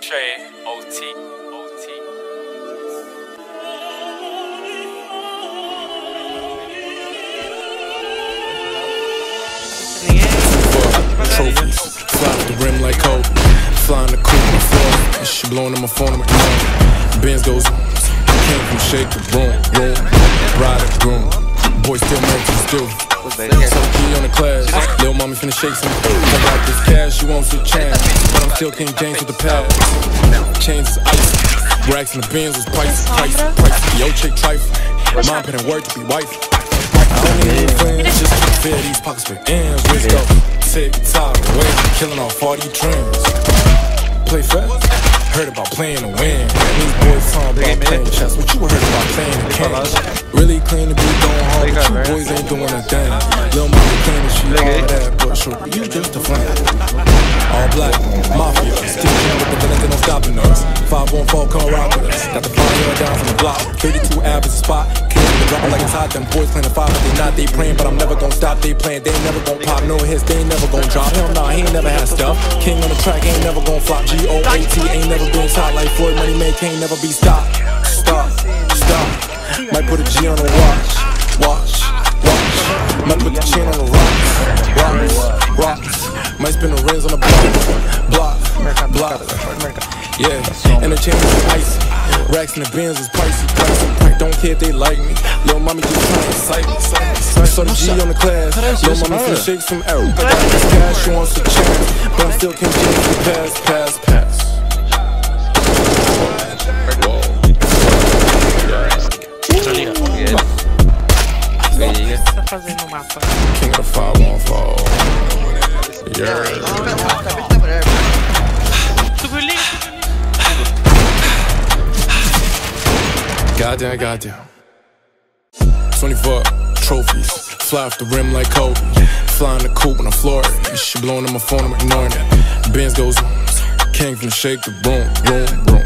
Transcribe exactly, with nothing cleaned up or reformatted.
Trey, O T, O T. Trophies, fly off the rim like Kobe. Flying the coupe on the floor, she blowing on my phone on my phone. Benz goes, came from shake the room, room, ride a groom. Boy still married to the stew. Some key on the class, lil' mommy finna shake some. I got this cash, she wants a chance, but I'm still King James with the pad. Chains is ice, racks in the Benz was price, price, price. Yo chick trifle, mom put in work to be wife. I don't need no friends, just to fill these pockets with M's. Let's go, take the top away, killing off all these trends. Play fast, heard about playing to win. These boys talking about playing chess, what you heard about playing the cash? Really clean to be going hard, but you boys ain't doing a thing. Lil' mama clean and she all that, but sure, you just a flame. All black, mafia, still jam with the villains and no stopping us. five one four, come rock with us. Got the fire down from the block, thirty-two average spot. Dropping like it's hot, them boys playing the five, but they not, they praying, but I'm never gonna stop. They playing, they never gonna pop, no hits, they ain't never gonna drop. Hell nah, he ain't never had stuff. King on the track, ain't never gonna flop. G O A T ain't never been top. Like Floyd Money Man, can't never be stopped. Stop, stop. Might put a G on the watch, watch, watch. Might put the chain on the rocks, rocks, rocks. Might spin the rings on the block, block, block. Yeah, and the chain is icy. Racks in the Benz is pricey, pricey. Don't care if they like me. Lil' mommy just trying to excite me. So the G on the class. Lil' mommy finna shake some arrow. I got this cash, she wants a chance, but I'm still King James with pass, pass, pass. King of the five one four. Yeah. Goddamn, goddamn. twenty-four trophies, fly off the rim like Kobe. Flying the coupe on the floor, she blowing on my phone, I'm ignoring it. Benz goes, came from the shake the room, room, room.